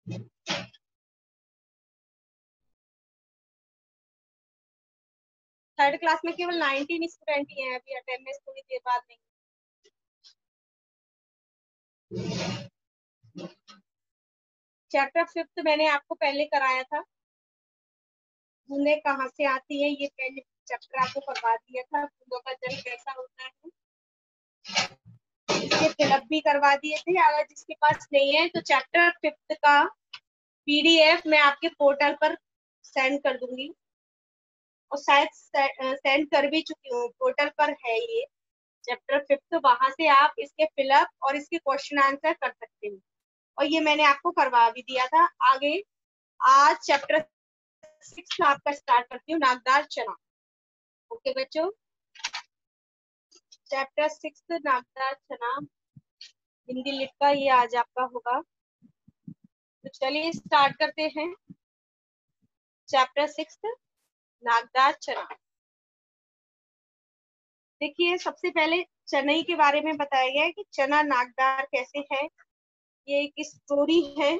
Third class में केवल 19 student ही हैं, अभी अटेंडेंस थोड़ी देर बाद नहीं। चैप्टर 5 मैंने आपको पहले कराया था, बूंदे कहाँ से आती है, ये पहले चैप्टर आपको करवा दिया था। बूंदों का जल कैसा होता है, इसके फिलअप भी करवा दिए थे। अगर जिसके पास नहीं है तो चैप्टर 5 का पीडीएफ मैं आपके पोर्टल पर सेंड कर दूंगी, और शायद सेंड कर भी चुकी हूँ, पोर्टल पर है ये चैप्टर 5। वहां से आप इसके फिलअप और इसके क्वेश्चन आंसर कर सकते हैं, और ये मैंने आपको करवा भी दिया था। आगे आज चैप्टर 6 आपका स्टार्ट करती हूँ, नागदार चना। ओके बच्चों, चैप्टर 6 नागदार चना हिंदी लिट का ये आज आपका होगा। तो चलिए स्टार्ट करते हैं। चैप्टर 6 नागदार चना। देखिए, सबसे पहले चनई के बारे में बताया गया है कि चना नागदार कैसे है। ये एक स्टोरी है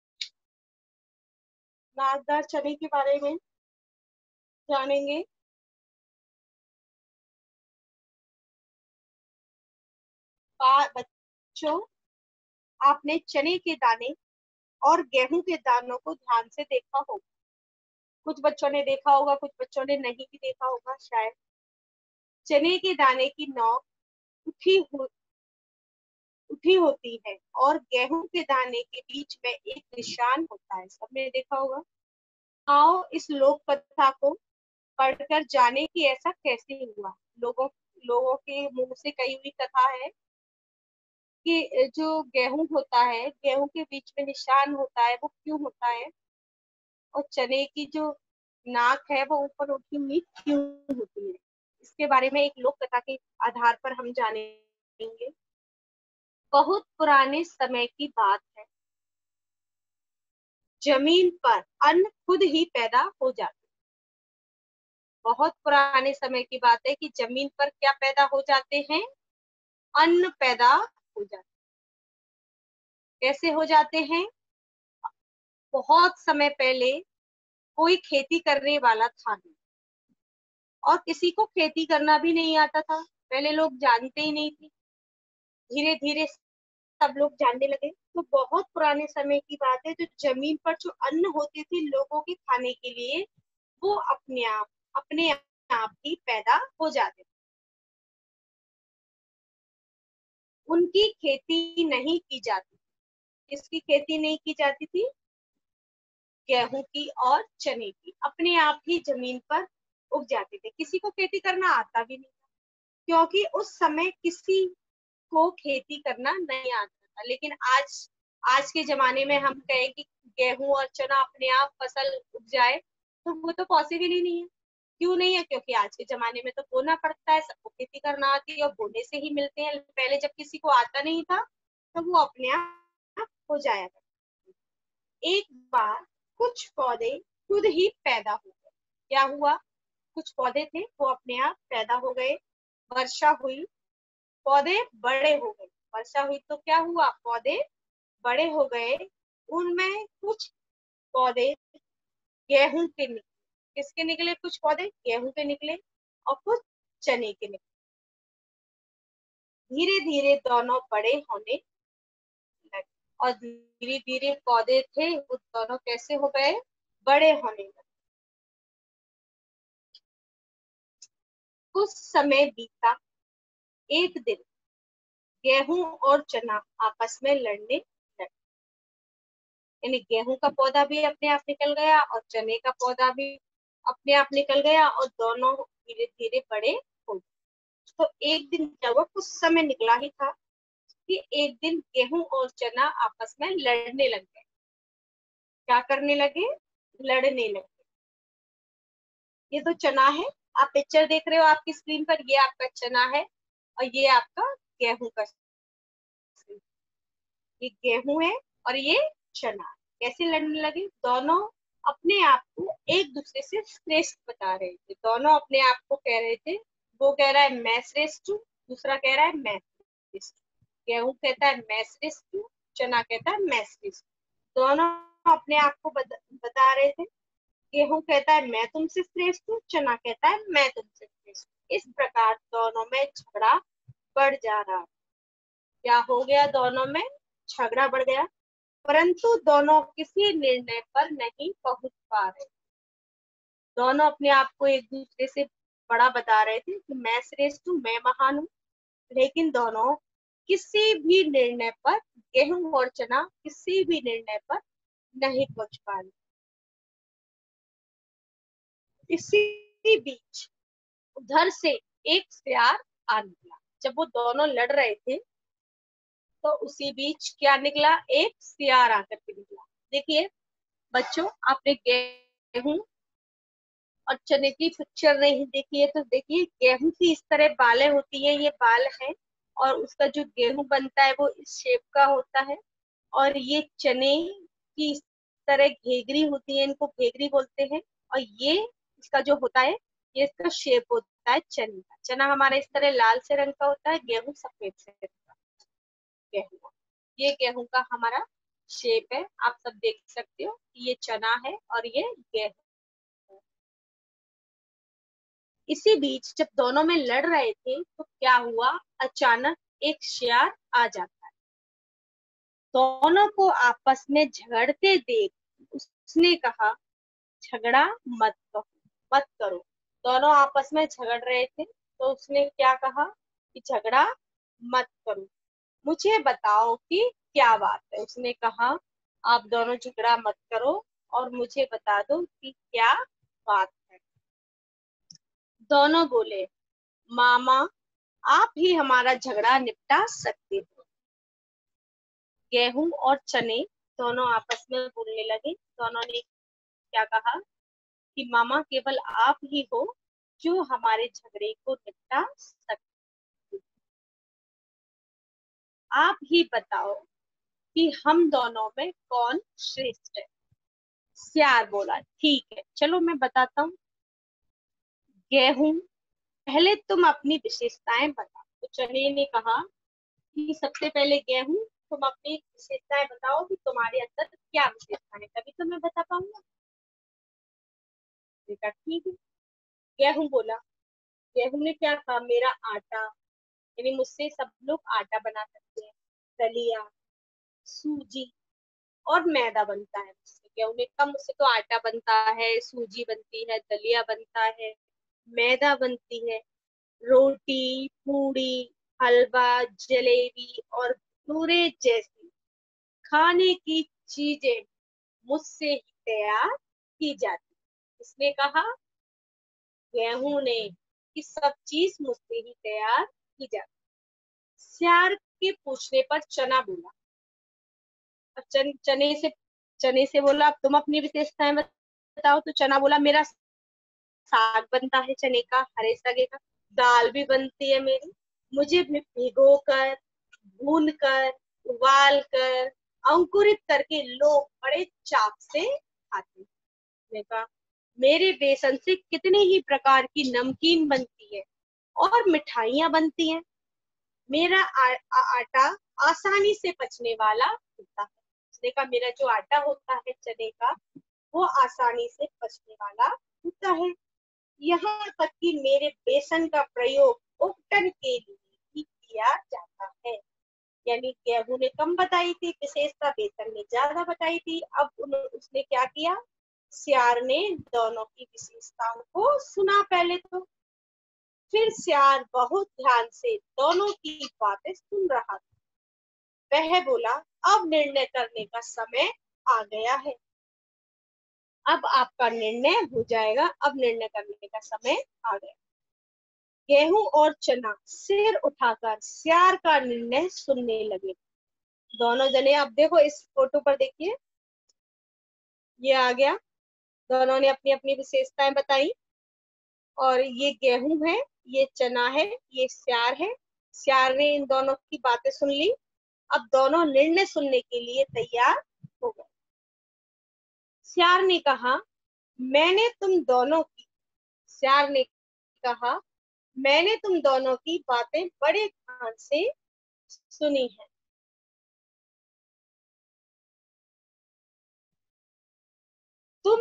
नागदार चने के बारे में जानेंगे। बच्चों, आपने चने के दाने और गेहूं के दानों को ध्यान से देखा होगा। कुछ बच्चों ने देखा होगा, कुछ बच्चों ने नहीं भी देखा होगा शायद। चने के दाने की नोक उठी होती है और गेहूं के दाने के बीच में एक निशान होता है। सबने देखा होगा। आओ इस लोक कथा को पढ़कर जाने कि ऐसा कैसे हुआ। लोगों लोगों के मुंह से कही हुई कथा है कि जो गेहूं होता है, गेहूं के बीच में निशान होता है, वो क्यों होता है, और चने की जो नाक है वो ऊपर उठी हुई क्यों होती है। इसके बारे में एक लोक कथा के आधार पर हम जानेंगे। बहुत पुराने समय की बात है, जमीन पर अन्न खुद ही पैदा हो जाता है। बहुत पुराने समय की बात है कि जमीन पर क्या पैदा हो जाते हैं, अन्न पैदा हो जाते हैं। कैसे हो जाते हैं? बहुत समय पहले कोई खेती करने वाला था नहीं, और किसी को खेती करना भी नहीं आता था। पहले लोग जानते ही नहीं थे, धीरे धीरे सब लोग जानने लगे। तो बहुत पुराने समय की बात है, जो जमीन पर जो अन्न होते थे लोगों के खाने के लिए, वो अपने आप ही पैदा हो जाते थे। उनकी खेती नहीं की जाती। किसकी खेती नहीं की जाती थी? गेहूं की और चने की। अपने आप ही जमीन पर उग जाते थे, किसी को खेती करना आता भी नहीं था, क्योंकि उस समय किसी को खेती करना नहीं आता था। लेकिन आज के जमाने में हम कहें कि गेहूं और चना अपने आप फसल उग जाए, तो वो तो पॉसिबल ही नहीं है। क्यों नहीं है? क्योंकि आज के जमाने में तो बोना पड़ता है, सबको खेती करना आती है, और बोने से ही मिलते हैं। पहले जब किसी को आता नहीं था तो वो अपने आप हो जाया था। एक बार कुछ पौधे खुद ही पैदा हो गए। क्या हुआ? कुछ पौधे थे वो अपने आप पैदा हो गए। वर्षा हुई, पौधे बड़े हो गए। वर्षा हुई तो क्या हुआ? पौधे बड़े हो गए। उनमें कुछ पौधे गेहूं के निकले। किसके निकले? कुछ पौधे गेहूं के निकले और कुछ चने के निकले। धीरे धीरे दोनों बड़े होने लगे, और धीरे धीरे पौधे थे वो दोनों कैसे हो गए? बड़े होने लगे। कुछ समय बीता। एक दिन गेहूं और चना आपस में लड़ने लगे। यानी गेहूं का पौधा भी अपने आप निकल गया और चने का पौधा भी अपने आप निकल गया, और दोनों धीरे धीरे बड़े हो गए। तो एक दिन क्या हुआ? कुछ समय निकला ही था कि एक दिन गेहूं और चना आपस में लड़ने लग गए। क्या करने लगे? लड़ने लगे। ये तो चना है, आप पिक्चर देख रहे हो आपकी स्क्रीन पर, ये आपका चना है और ये आपका गेहूं का। ये गेहूं है और ये चना। कैसे लड़ने लगे? दोनों अपने आप को एक दूसरे से श्रेष्ठ बता रहे थे। दोनों अपने आप को कह रहे थे, वो कह रहा है मैं श्रेष्ठ हूँ, दूसरा कह रहा है मैं श्रेष्ठ हूँ। गेहूं कहता है मैं श्रेष्ठ हूँ, चना कहता है मैं श्रेष्ठ हूँ। दोनों अपने आप को बता रहे थे। गेहूं कहता है मैं तुमसे श्रेष्ठ हूँ, चना कहता है मैं तुमसे श्रेष्ठ हूँ। इस प्रकार दोनों में झगड़ा बढ़ जा रहा। क्या हो गया? दोनों में झगड़ा बढ़ गया, परंतु दोनों किसी निर्णय पर नहीं पहुंच पा रहे। दोनों अपने आप को एक दूसरे से बड़ा बता रहे थे कि मैं श्रेष्ठ हूँ, मैं महान हूँ, लेकिन दोनों किसी भी निर्णय पर, गेहूं और चना किसी भी निर्णय पर नहीं पहुंच पा रहे। इसी बीच उधर से एक सियार आ निकला। जब वो दोनों लड़ रहे थे तो उसी बीच क्या निकला? एक सियार आकर के निकला। देखिए बच्चों, आपने गेहूं और चने की पिक्चर नहीं देखी है तो देखिए, गेहूं की इस तरह बालें होती है, ये बाल है, और उसका जो गेहूं बनता है वो इस शेप का होता है। और ये चने की इस तरह घेगरी होती है, इनको घेगरी बोलते हैं। और ये इसका जो होता है, ये इसका शेप होता है चने का। चना हमारा इस तरह लाल से रंग का होता है, गेहूं सफेद से रंग का। गेहूं, ये गेहूं का हमारा शेप है। आप सब देख सकते हो कि ये चना है और ये गेहूं। इसी बीच जब दोनों में लड़ रहे थे तो क्या हुआ? अचानक एक शेर आ जाता है। दोनों को आपस में झगड़ते देख उसने कहा, झगड़ा मत करो, मत करो। दोनों आपस में झगड़ रहे थे तो उसने क्या कहा कि झगड़ा मत करो, मुझे बताओ कि क्या बात है। उसने कहा, आप दोनों झगड़ा मत करो और मुझे बता दो कि क्या बात है। दोनों बोले, मामा आप ही हमारा झगड़ा निपटा सकते हो। गेहूं और चने दोनों आपस में बोलने लगे। दोनों ने क्या कहा कि मामा केवल आप ही हो जो हमारे झगड़े को निपटा सकते। आप ही बताओ कि हम दोनों में कौन श्रेष्ठ है। सियार बोला, ठीक है चलो मैं बताता हूँ। गेहूं, पहले तुम अपनी विशेषताएं बताओ। तो चने ने कहा कि सबसे पहले गेहूं, तुम अपनी विशेषताएं बताओ कि तुम्हारे अंदर क्या विशेषता है, तभी तो मैं बता पाऊंगा। बेटा ठीक है। गेहूं बोला, गेहूं ने क्या कहा, मेरा आटा, यानी मुझसे सब लोग आटा बना सकते हैं, दलिया, सूजी और मैदा बनता है मुझसे। गेहूं ने कहा मुझसे तो आटा बनता है, सूजी बनती है, दलिया बनता है, मैदा बनती है, रोटी, पूड़ी, हलवा, जलेबी और भटूरे जैसी खाने की चीजें मुझसे ही तैयार की जाती। इसने कहा, गेहूं ने, कि सब चीज मुझसे ही तैयार की जाती। सियार के पूछने पर चना बोला, अब चने से बोला, अब तुम अपनी विशेषताएं बताओ। तो चना बोला, मेरा साग बनता है चने का, हरे सगे का, दाल भी बनती है मेरी, मुझे भिगो कर, भून कर, उबाल कर, अंकुरित करके लोग बड़े चाव से खाते हैं। मैंने कहा, मेरे बेसन से कितने ही प्रकार की नमकीन बनती है और मिठाइयाँ बनती हैं। मेरा आटा आसानी से पचने वाला होता है। उसने कहा, मेरा जो आटा होता है चने का, वो आसानी से पचने वाला होता है। यहाँ तक कि मेरे बेसन का प्रयोग उपटन के लिए भी किया जाता है। यानी गेहूं ने कम बताई थी विशेषता, बेसन ने ज्यादा बताई थी। अब उसने क्या किया, सियार ने दोनों की विशेषताओं को सुना पहले तो, फिर सियार बहुत ध्यान से दोनों की बातें सुन रहा था। वह बोला, अब निर्णय करने का समय आ गया है। अब आपका निर्णय हो जाएगा, अब निर्णय करने का समय आ गया। गेहूं और चना सिर उठाकर सियार का निर्णय सुनने लगे। दोनों जने, अब देखो इस फोटो पर देखिए, ये आ गया। दोनों ने अपनी अपनी विशेषताएं बताई, और ये गेहूं है, ये चना है, ये सियार है। सियार ने इन दोनों की बातें सुन ली। अब दोनों निर्णय सुनने के लिए तैयार हो गए। सियार ने कहा, मैंने तुम दोनों की सियार ने कहा, मैंने तुम दोनों की बातें बड़े ध्यान से सुनी है।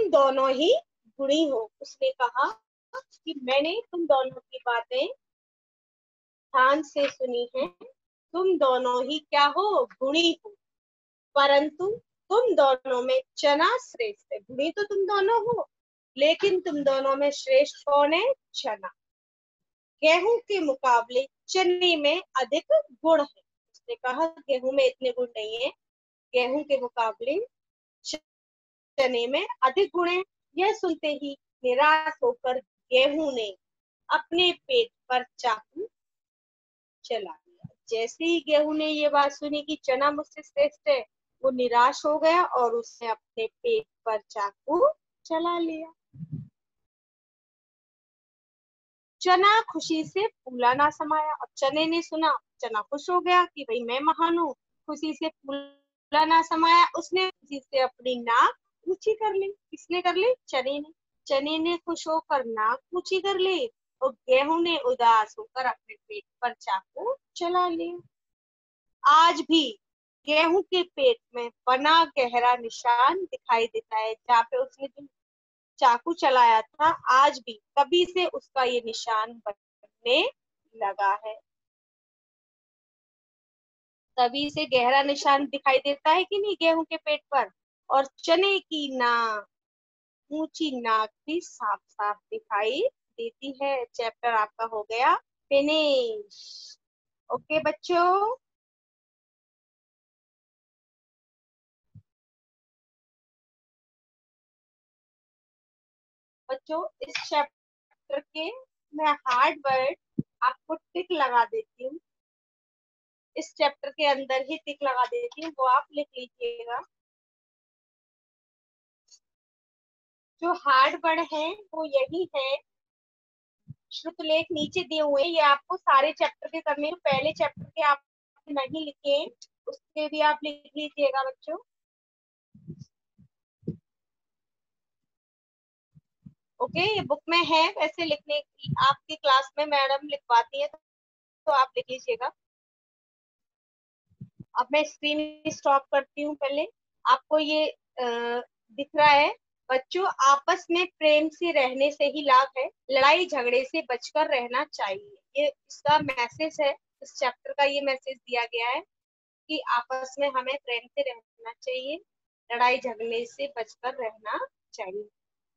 दोनों ही गुणी हो। उसने कहा कि मैंने तुम दोनों की बातें ध्यान से सुनी है, तुम दोनों ही क्या हो, गुणी हो, परंतु तुम दोनों में चना श्रेष्ठ है। गुणी तो तुम दोनों हो, लेकिन तुम दोनों में श्रेष्ठ कौन है, चना। गेहूं के मुकाबले चने में अधिक गुण है। उसने कहा गेहूं में इतने गुण नहीं है, गेहूं के मुकाबले चने में अधिक गुण है। यह सुनते ही निराश होकर गेहूं ने अपने पेट पर चाकू चला लिया। जैसे ही गेहूं ने ये बात सुनी कि चना मुझसे श्रेष्ठ है, वो निराश हो गया और उसने अपने पेट पर चाकू चला लिया। चना खुशी से फूला ना समाया। अब चने ने सुना, चना खुश हो गया कि भाई मैं महान हूँ। खुशी से फूला ना समाया, उसने खुशी से अपनी नाक ऊंची कर ली। किसने कर ली, चने ने। चने ने खुश होकर नाक ऊंची कर ली और गेहूं ने उदास होकर अपने पेट पर चाकू चला लिया। आज भी गेहूं के पेट में बना गहरा निशान दिखाई देता है, जहाँ पे उसने जो चाकू चलाया था, आज भी कभी से उसका ये निशान बनने लगा है। तभी से गहरा निशान दिखाई देता है कि नहीं गेहूं के पेट पर। और चने की नाक, ऊंची नाक भी साफ साफ दिखाई देती है। चैप्टर आपका हो गया फिनिश। ओके बच्चों। बच्चों इस चैप्टर के मैं हार्ड वर्ड आपको टिक लगा देती हूँ। इस चैप्टर के अंदर ही टिक लगा देती हूँ, वो आप लिख लीजिएगा। जो हार्ड वर्ड है वो यही है। श्रुतलेख नीचे दिए हुए हैं, ये आपको सारे चैप्टर के करने, पहले चैप्टर के आप नहीं लिखे उसके भी आप लिख लीजिएगा बच्चों। ओके, ये बुक में है वैसे लिखने की, आपकी क्लास में मैडम लिखवाती है तो आप लिख लीजिएगा। अब मैं स्क्रीन स्टॉप करती हूँ। पहले आपको ये दिख रहा है बच्चों, आपस में प्रेम से रहने से ही लाभ है, लड़ाई झगड़े से बचकर रहना चाहिए। ये इसका मैसेज है, इस चैप्टर का ये मैसेज दिया गया है कि आपस में हमें प्रेम से रहना चाहिए, लड़ाई झगड़े से बचकर रहना चाहिए।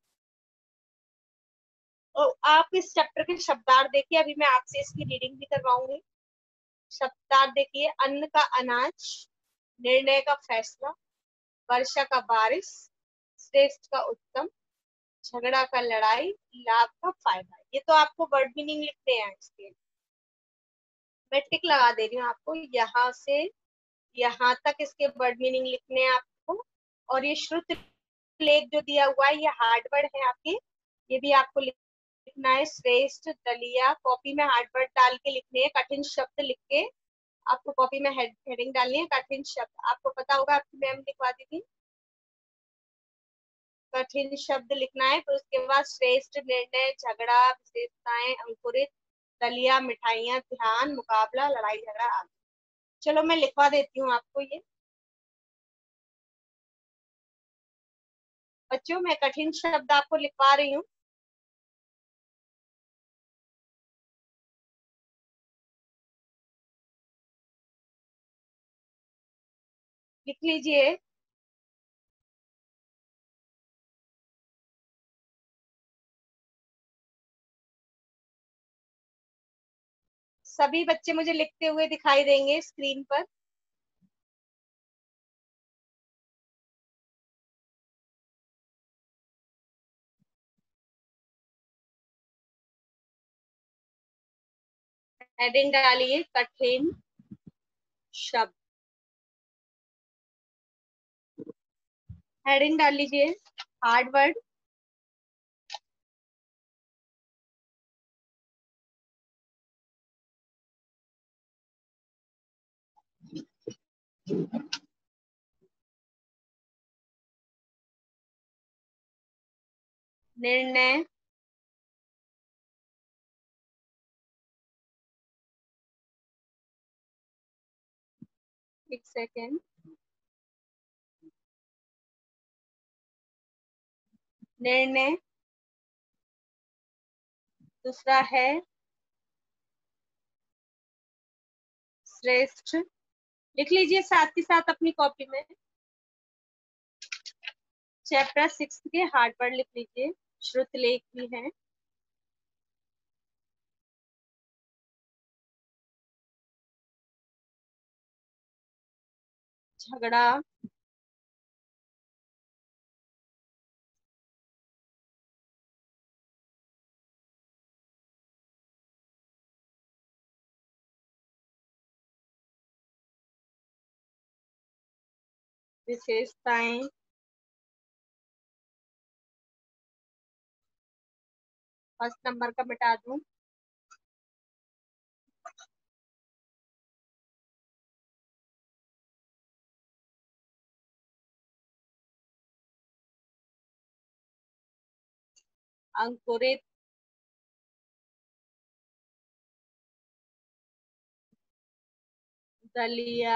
और आप इस चैप्टर के शब्दार्थ देखिए, अभी मैं आपसे इसकी रीडिंग भी करवाऊंगी। शब्दार्थ देखिए, अन्न का अनाज, निर्णय का फैसला, वर्षा का बारिश, श्रेष्ठ का उत्तम, झगड़ा का लड़ाई, लाभ का फायदा। ये तो आपको वर्ड मीनिंग लिखते हैं इसके। मैं टिक लगा दे रही हूँ आपको, यहाँ से यहाँ तक इसके वर्ड मीनिंग लिखने हैं आपको। और ये श्रुत लेख जो दिया हुआ है ये हार्ड वर्ड है आपके, ये भी आपको लिखना है। श्रेष्ठ, दलिया, कॉपी में हार्ड वर्ड डाल के लिखने हैं, कठिन शब्द लिख के आपको कॉपी में हेडिंग डालनी है। कठिन शब्द आपको पता होगा, आपकी मैम लिखवा दी थी। कठिन शब्द लिखना है। तो उसके बाद श्रेष्ठ, निर्णय, झगड़ा, विशेषताएं, अंकुरित, दलिया, मिठाइयाँ, ध्यान, मुकाबला, लड़ाई झगड़ा आदि। चलो मैं लिखवा देती हूँ आपको ये। बच्चों मैं कठिन शब्द आपको लिखवा रही हूँ। लिख लीजिए। सभी बच्चे मुझे लिखते हुए दिखाई देंगे स्क्रीन पर। हेडिंग डालिए कठिन शब्द। हेडिंग डाल लीजिए हार्ड वर्ड। निर्णय, एक सेकेंड, निर्णय, दूसरा है श्रेष्ठ। लिख लीजिए साथ ही साथ अपनी कॉपी में, चैप्टर 6 के हार्ड वर्ड लिख लीजिए, श्रुतलेख भी है। झगड़ा, विशेषताएं, फर्स्ट नंबर का मिटा दूं, अंकुरित, दलिया,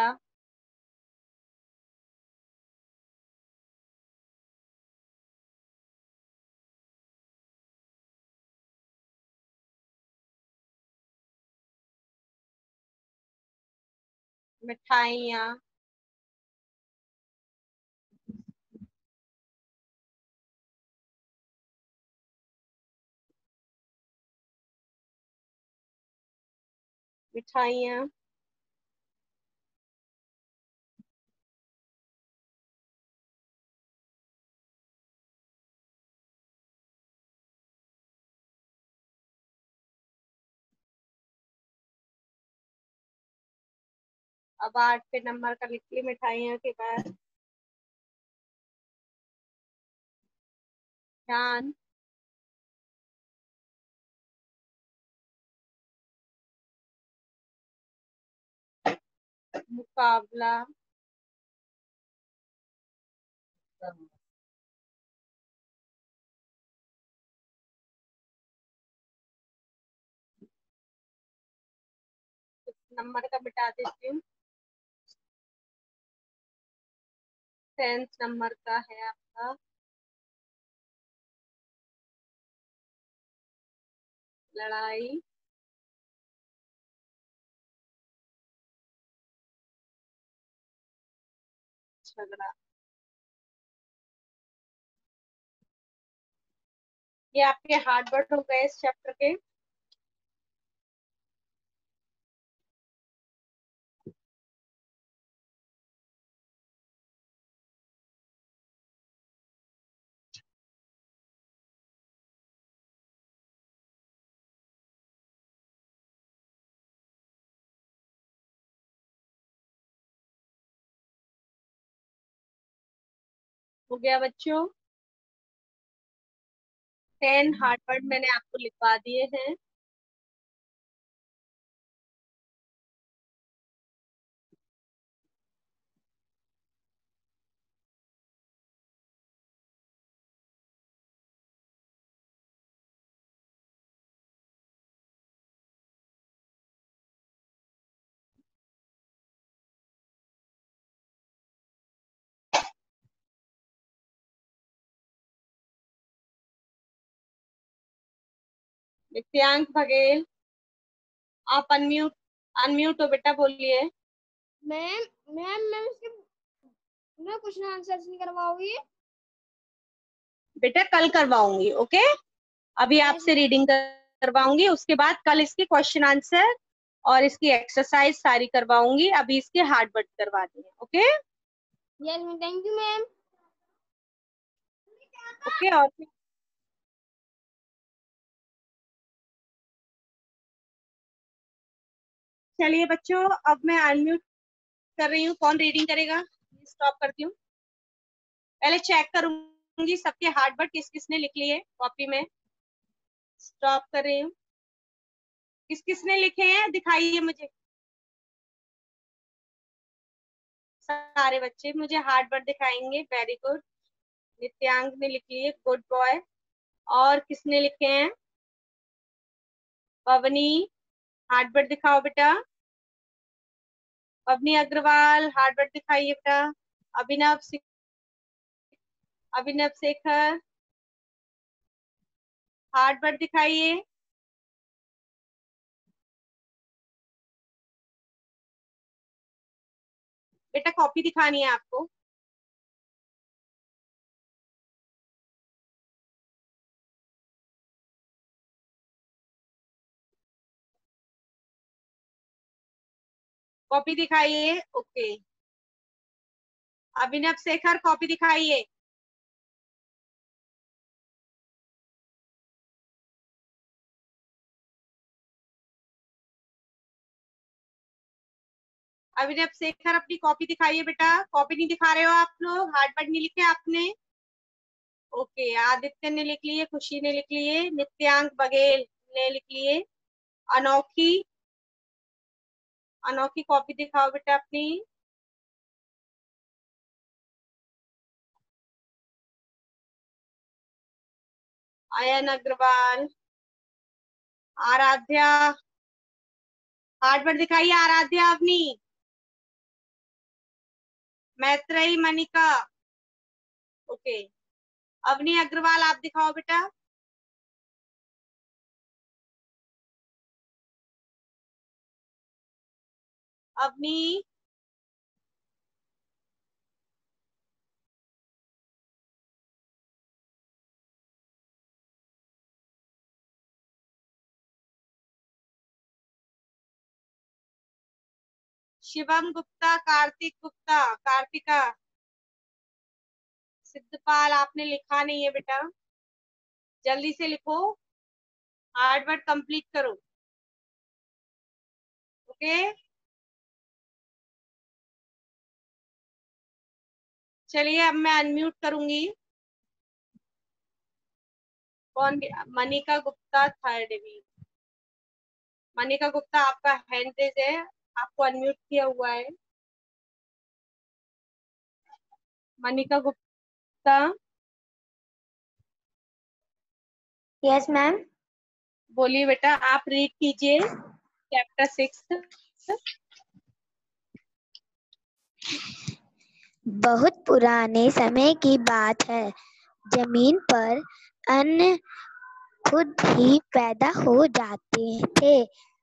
मिठाइयाँ, मिठाइयाँ, अब 8 नंबर का लिखिए मिठाइयाँ के बाद, ध्यान, मुकाबला, नंबर का मिटा देती हूँ, 10 नंबर का है आपका, लड़ाई, झगड़ा। ये आपके हार्ड वर्ड हो गए इस चैप्टर के। हो गया बच्चों, 10 हार्ड वर्ड मैंने आपको लिखवा दिए हैं। नित्यांक बघेल, आप अनम्यूट, अनम्यूट हो बेटा, बोलिए। मैम मैम मैम इसके मैं क्वेश्चन आंसर नहीं करवाओगी? बेटा कल करवाऊंगी, ओके। अभी आपसे रीडिंग करवाऊंगी, उसके बाद कल इसके क्वेश्चन आंसर और इसकी एक्सरसाइज सारी करवाऊंगी। अभी इसके हार्ड वर्ड करवा दिए, okay. Yes ma'am, thank you ma'am. Okay, और चलिए बच्चों, अब मैं अनम्यूट कर रही हूँ, कौन रीडिंग करेगा, स्टॉप करती हूँ। पहले चेक करूंगी सबके हार्ड वर्ड किस किसने लिख लिए कॉपी में। स्टॉप कर रही हूँ, किस किसने लिखे हैं दिखाइए मुझे। सारे बच्चे मुझे हार्ड वर्ड दिखाएंगे, वेरी गुड। नित्यांग ने लिख लिए, गुड बॉय। और किसने लिखे हैं, पवनी, हार्ड वर्ड दिखाओ बेटा। पवनी अग्रवाल, हार्ड वर्ड दिखाइए बेटा। अभिनव अभिनव शेखर, हार्ट वर्ड दिखाइए। बेटा कॉपी दिखानी है आपको। कॉपी दिखाइए। ओके, अभिनव शेखर कॉपी दिखाइए। अभिनव शेखर अपनी कॉपी दिखाइए बेटा। कॉपी नहीं दिखा रहे हो आप लोग, हार्ट वर्ड नहीं लिखे आपने। ओके, आदित्य ने लिख लिए, खुशी ने लिख लिए, नित्यांक बघेल ने लिख लिए। अनोखी, अनोखी कॉपी दिखाओ बेटा अपनी। अयन अग्रवाल, आराध्या, हार्ट वर्ड दिखाइए आराध्या अपनी। मैत्रेयी मनिका, ओके। अवनी अग्रवाल आप दिखाओ बेटा। अवनी, शिवम गुप्ता, कार्तिक गुप्ता, कार्तिका। सिद्धपाल आपने लिखा नहीं है बेटा, जल्दी से लिखो, हार्ड वर्ड कंप्लीट करो। ओके, चलिए अब मैं अनम्यूट करूंगी। कौन? Manika Gupta third week. मनिका गुप्ता आपका हैंड रेज है, आपको अनम्यूट किया हुआ है। Manika Gupta, yes ma'am. बोलिए बेटा, आप रीड कीजिए चैप्टर 6। बहुत पुराने समय की बात है। जमीन पर अन्न खुद ही पैदा हो जाते थे।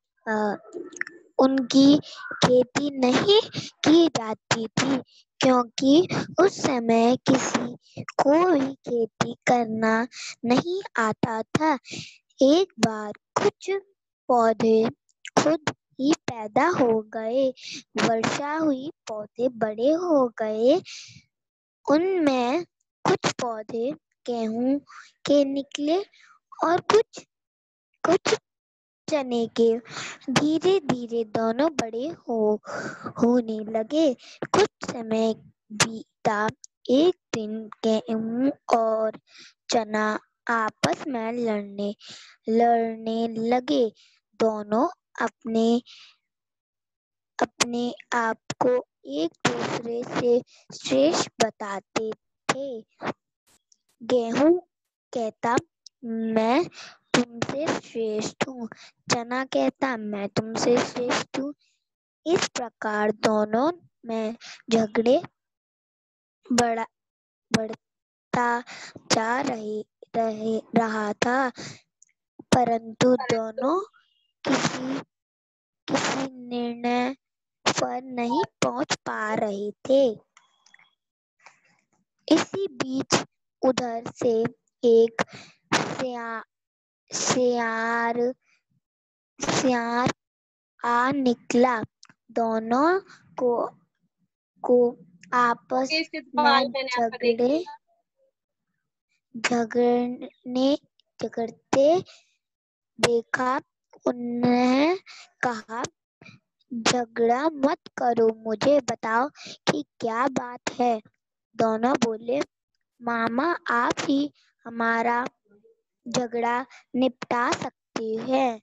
उनकी खेती नहीं की जाती थी क्योंकि उस समय किसी को भी खेती करना नहीं आता था। एक बार कुछ पौधे खुद ही पैदा हो गए। वर्षा हुई, पौधे बड़े हो गए। उनमें कुछ पौधे गेहूं के निकले और कुछ चने के। धीरे धीरे दोनों बड़े होने लगे। कुछ समय बीता। एक दिन गेहूं और चना आपस में लड़ने लगे। दोनों अपने आप को एक दूसरे से श्रेष्ठ बताते थे। गेहूं कहता, मैं तुमसे श्रेष्ठ हूँ। चना कहता, मैं तुमसे श्रेष्ठ हूँ। इस प्रकार दोनों में झगड़े बढ़ता जा रहा था, परंतु दोनों किसी निर्णय पर नहीं पहुंच पा रहे थे। इसी बीच उधर से एक सियार आ निकला। दोनों को आपस सिद्धपाल, में मैंने आपका देख लिया। झगड़ते देखा। उन्हें कहा, झगड़ा मत करो, मुझे बताओ कि क्या बात है। दोनों बोले, मामा आप ही हमारा झगड़ा निपटा सकते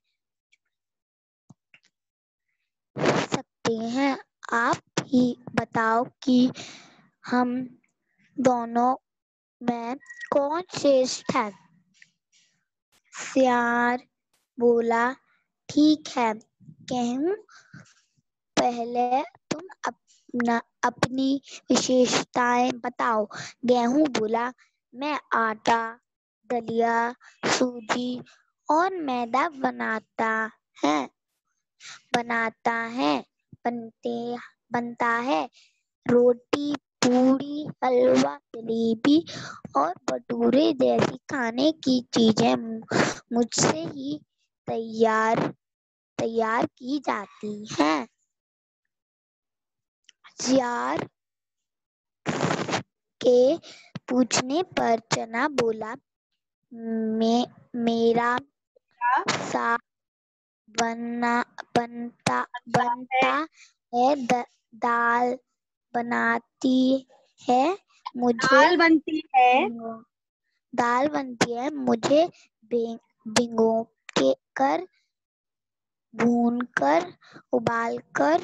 हैं। आप ही बताओ कि हम दोनों में कौन श्रेष्ठ है। सियार बोला, ठीक है, गेहूं, पहले तुम अपनी विशेषताएं बताओ। गेहूं बोला, मैं आटा, दलिया, सूजी और मैदा बनता है। रोटी, पूड़ी, हलवा, जलेबी और भटूरे जैसी खाने की चीजें मुझसे ही तैयार की जाती हैं। यार के पूछने पर चना बोला, मेरा साग बनता है, दाल बनाती है मुझे भिगो कर, भून कर, उबाल कर,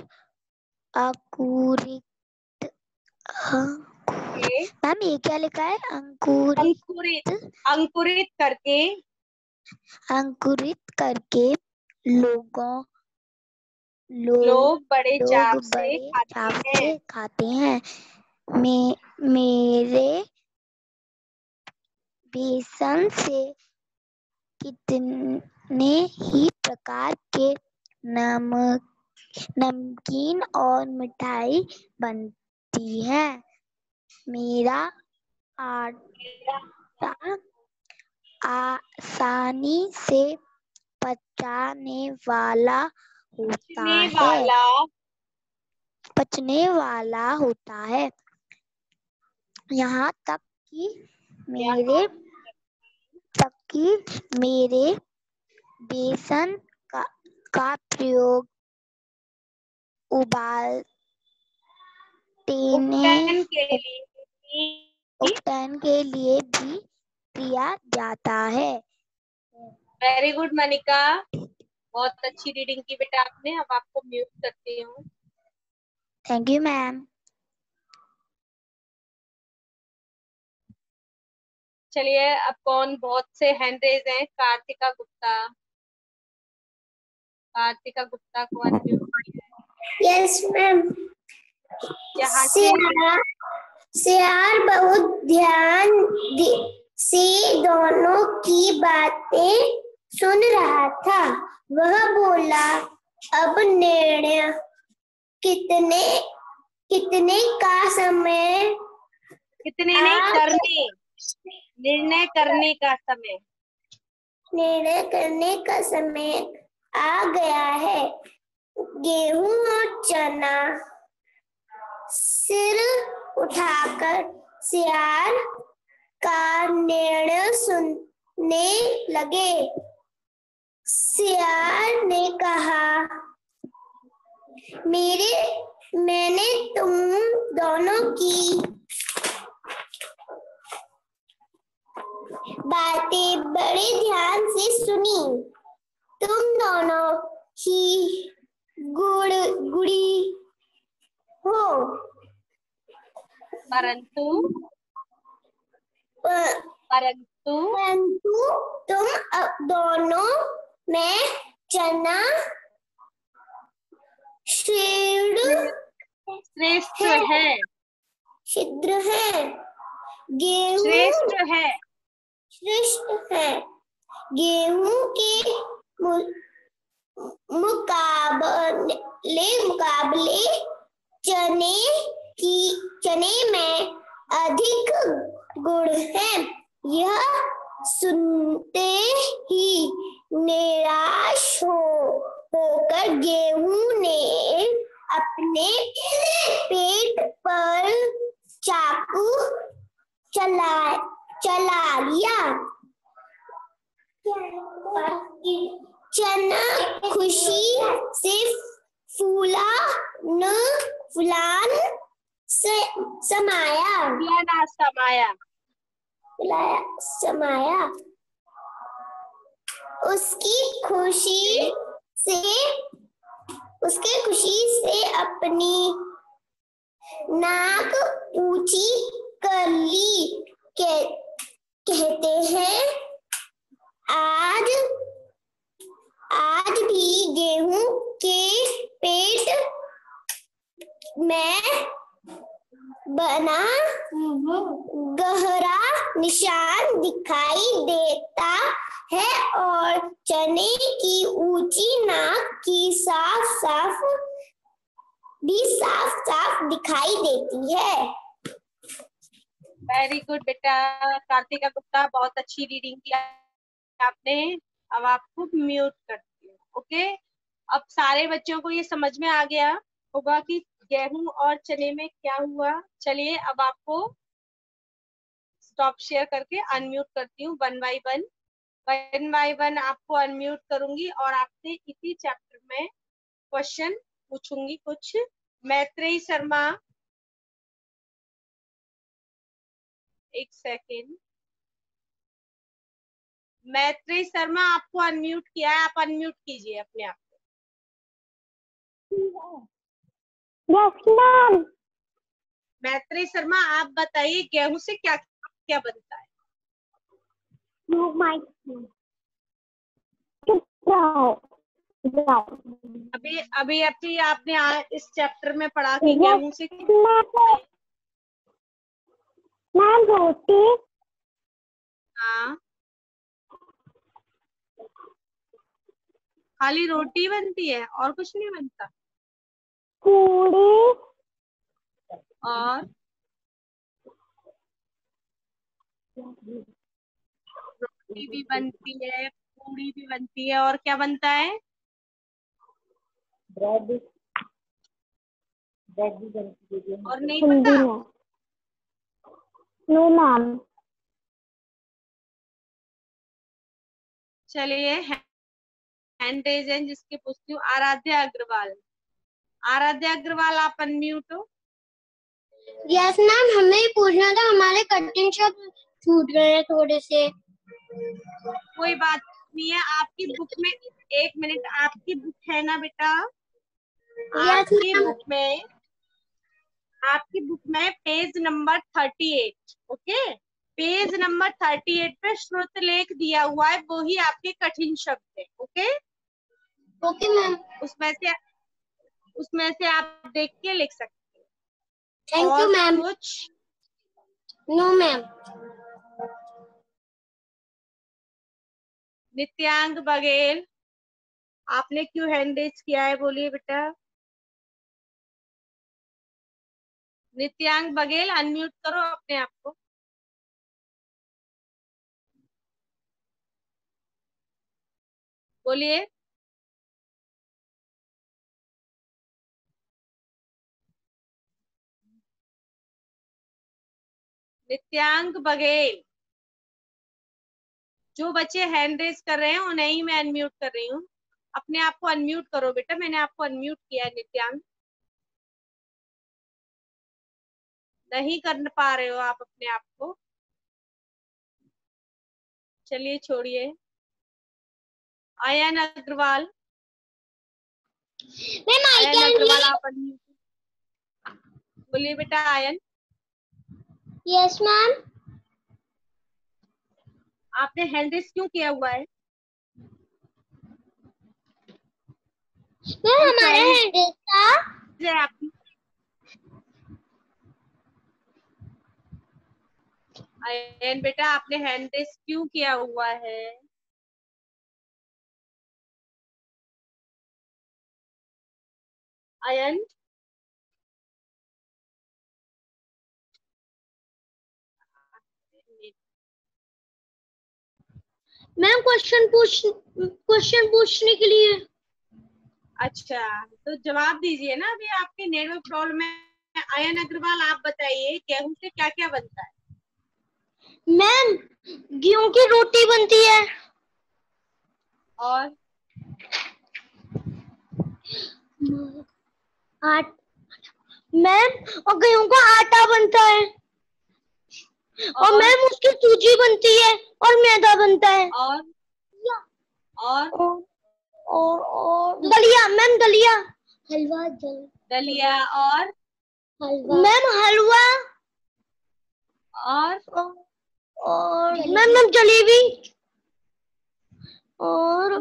अंकुरित मैम ये क्या लिखा है? अंकुरित करके लोग बड़े चाव से खाते हैं। मेरे बेसन से कितने ही प्रकार के नमकीन और मिठाई बनती है। मेरा आटा आसानी से पचने वाला होता है। यहाँ तक कि मेरे बेसन का प्रयोग उपटन के लिए भी किया जाता है। वेरी गुड मनिका, बहुत अच्छी रीडिंग की बेटा आपने। अब आपको म्यूट करती हूँ। Thank you ma'am. चलिए, अब कौन, बहुत से हैंड रेज हैं। कार्तिका गुप्ता को अनम्यूट किया है। Yes ma'am. यहाँ से सियार बहुत ध्यान से दोनों की बातें सुन रहा था। वह बोला, अब निर्णय करने का समय आ गया है। गेहूं और चना सिर उठाकर सियार का निर्णय सुनने लगे। सियार ने कहा, मैंने तुम दोनों की बातें बड़े ध्यान से सुनी। तुम दोनों ही गुड़ी हो, परंतु तुम दोनों में चना श्रेष्ठ है। गेहूं श्रेष्ठ है। गेहूं के मुकाबले चने में अधिक गुण है। यह सुनते ही निराश होकर गेहूं ने अपने पेट पर चाकू चला लिया। चना खुशी से फूलान समाया। उसकी खुशी से अपनी नाक ऊंची कर ली। कहते हैं, आज भी गेहूं के पेट में बना गहरा निशान दिखाई देता है और चने की ऊंची नाक की साफ साफ दिखाई देती है। वेरी गुड बेटा कार्तिका गुप्ता, बहुत अच्छी रीडिंग की आपने। अब आपको म्यूट करती हूँ। ओके, अब सारे बच्चों को ये समझ में आ गया होगा कि गेहूं और चने में क्या हुआ। चलिए अब आपको स्टॉप शेयर करके अनम्यूट करती हूँ। वन बाय वन आपको अनम्यूट करूंगी और आपसे इसी चैप्टर में क्वेश्चन पूछूंगी कुछ। मैत्रेयी शर्मा, एक सेकेंड। मैत्रेयी शर्मा आपको अनम्यूट किया है, आप अनम्यूट कीजिए अपने आप को। Yes ma'am. मैत्रेयी शर्मा आप बताइए गेहूं से क्या क्या बनता है? अभी आपने इस चैप्टर में पढ़ा कि गेहूं से मैम रोटी। हाँ, खाली रोटी बनती है और कुछ नहीं बनता? पूड़ी और रोटी भी बनती है, पूड़ी भी बनती है, और क्या बनता है? ब्रेड भी बनती है। और नहीं पता? No ma'am. चलिए हैंड रेज है जिसके पूछती हूँ। आराध्या अग्रवाल, आराध्या अग्रवाल आप अनम्यूट हो। यस मैम, हमें ही पूछना था, हमारे कटिंग शब्द छूट गए हैं थोड़े से। कोई बात नहीं है, आपकी बुक में, एक मिनट, आपकी बुक है ना बेटा? आपकी बुक में page number 38, okay, page number 38 पे श्रुतलेख दिया हुआ है, वो ही आपके कठिन शब्द है। ओके ओके मैम, उसमें से आप देख के लिख सकते हैं। Thank you ma'am. कुछ नो मैम। नित्यांग बघेल, आपने क्यों हैंड रेज किया है, बोलिए बेटा। नित्यांग बघेल अनम्यूट करो अपने आप को। बोलिए। नित्यांग बघेल, जो बच्चे हैंड रेज कर रहे हैं उन्हें ही मैं अनम्यूट कर रही हूँ। अपने आप को अनम्यूट करो बेटा, मैंने आपको अनम्यूट किया है। नित्यांग, नहीं कर पा रहे हो आप अपने आप को, चलिए छोड़िए। आयन अग्रवाल, आयन अग्रवाल आप अनम्यूट, बोलिए बेटा। Ayan, yes ma'am. आपने हैंड रेज क्यों किया हुआ है? मैम हमारा हैंड रेज था। आपकी आयन बेटा, आपने हैंड रेज क्यों किया हुआ है? आयन, मैम क्वेश्चन पूछने के लिए। अच्छा, तो जवाब दीजिए ना, अभी आपके नेटवर्क प्रॉब्लम है। आयन अग्रवाल आप बताइए गेहूं से क्या क्या बनता है? मैम गेहूं की रोटी बनती है। और मैम और गेहूं का आटा बनता है। और मैम उसकी सूजी बनती है और मैदा बनता है। और दलिया मैम, दलिया, हलवा, दलिया, और मैम हलवा, और मैम जलेबी, और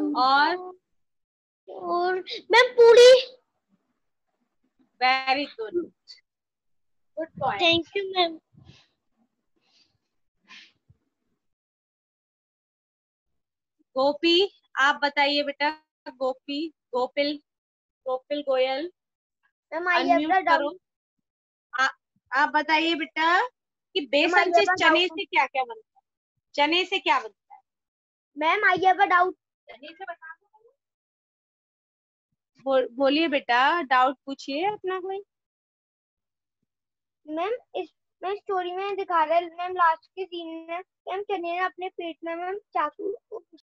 ma'am puri. Very good. Good point. Thank you ma'am. Gopi, आप बताइए बेटा। Gopi, Gopil, Gopil Goyal, ma'am I have unmute the करो। डाउट। आ, आप बताइए बेटा कि मैम आई बेसन से हैव अ चने डाउट। से क्या क्या बनता है? चने से क्या बनता है? Ma'am I have a doubt. चने से बता दो। बोलिए बेटा, डाउट पूछिए अपना कोई। मैम इस मैम स्टोरी में दिखा रहा है मैम लास्ट के सीन में मैम चने ने अपने पेट में मैम चाकू